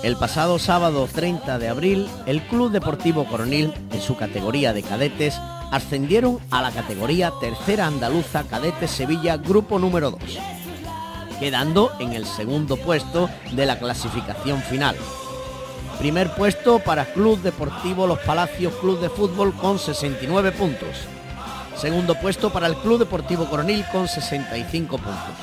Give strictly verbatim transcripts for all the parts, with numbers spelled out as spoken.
El pasado sábado treinta de abril, el Club Deportivo Coronil, en su categoría de cadetes, ascendieron a la categoría Tercera Andaluza Cadetes Sevilla Grupo número dos, quedando en el segundo puesto de la clasificación final. Primer puesto para Club Deportivo Los Palacios Club de Fútbol con sesenta y nueve puntos. Segundo puesto para el Club Deportivo Coronil con sesenta y cinco puntos.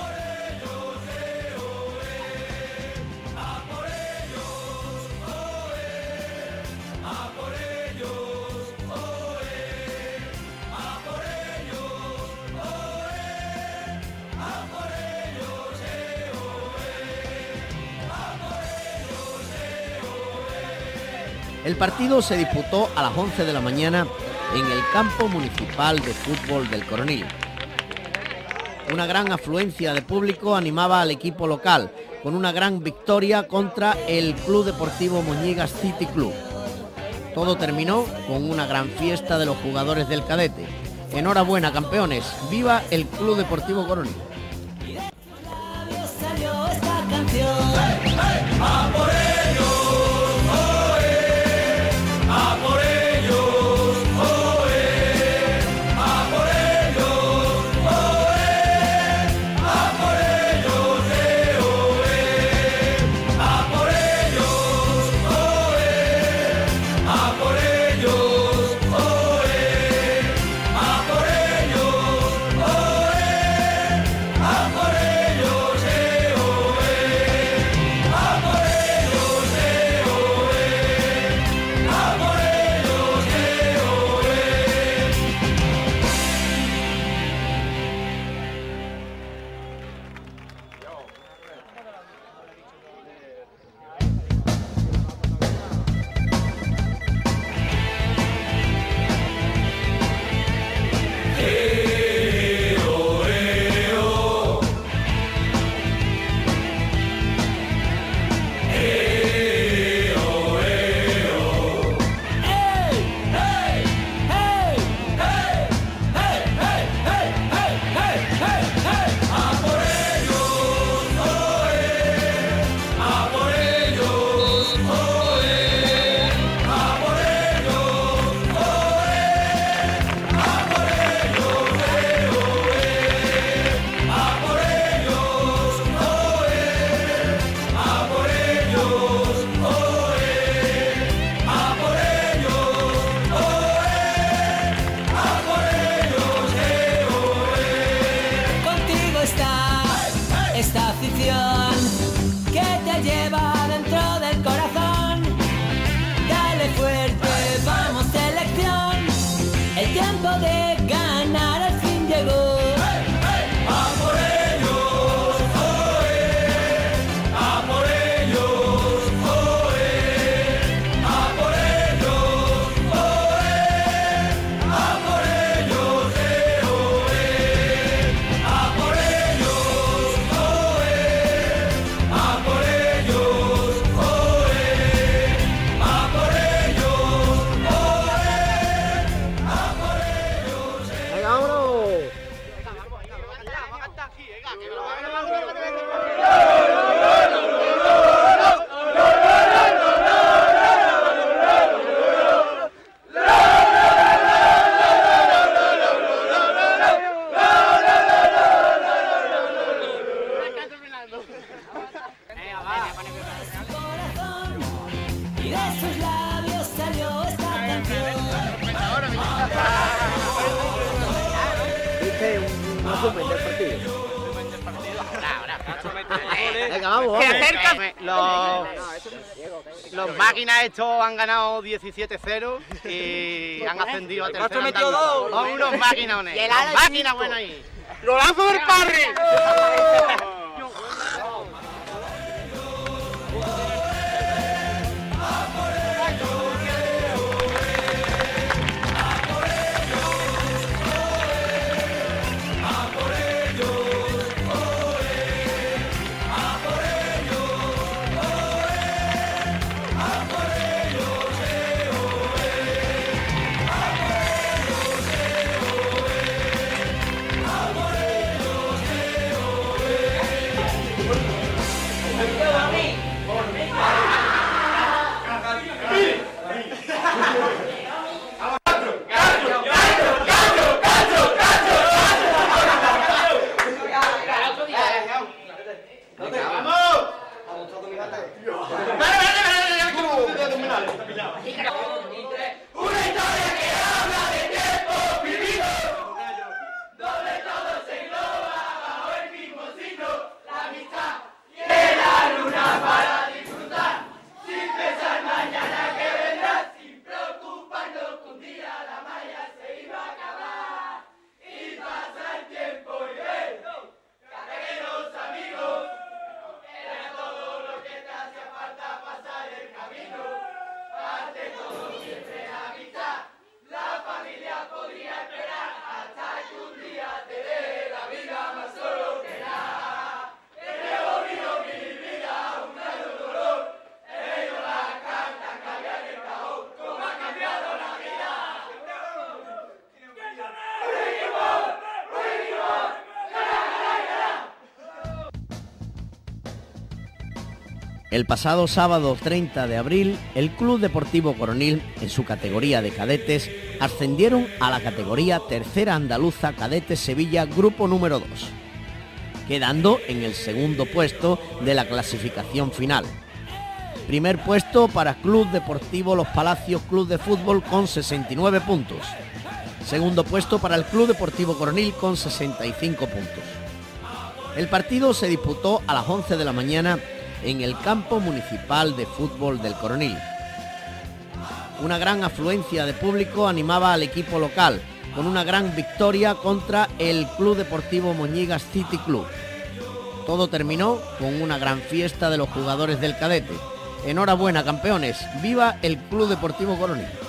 El partido se disputó a las once de la mañana en el campo municipal de fútbol del Coronil. Una gran afluencia de público animaba al equipo local, con una gran victoria contra el Club Deportivo Moñigas City Club. Todo terminó con una gran fiesta de los jugadores del cadete. Enhorabuena, campeones, viva el Club Deportivo Coronil. Los, los máquinas estos han ganado diecisiete cero y han ascendido a tercera Andaluza. Son unos máquinones. Máquinas buenas ahí. ¡Golazo del Parry! El pasado sábado treinta de abril, el Club Deportivo Coronil, en su categoría de cadetes, ascendieron a la categoría Tercera Andaluza Cadetes Sevilla Grupo número dos, quedando en el segundo puesto de la clasificación final. Primer puesto para Club Deportivo Los Palacios Club de Fútbol con sesenta y nueve puntos. Segundo puesto para el Club Deportivo Coronil con sesenta y cinco puntos. El partido se disputó a las once de la mañana en el campo municipal de fútbol del Coronil. Una gran afluencia de público animaba al equipo local, con una gran victoria contra el Club Deportivo Moñigas City Club. Todo terminó con una gran fiesta de los jugadores del cadete. Enhorabuena, campeones, viva el Club Deportivo Coronil.